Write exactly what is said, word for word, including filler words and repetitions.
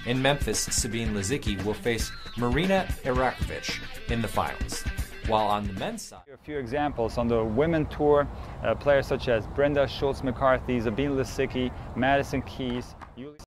In Memphis, Sabine Lisicki will face Marina Erakovic in the finals. While on the men's side, A few examples on the women's tour, uh, players such as Brenda Schultz-McCarthy, Sabine Lisicki, Madison Keys.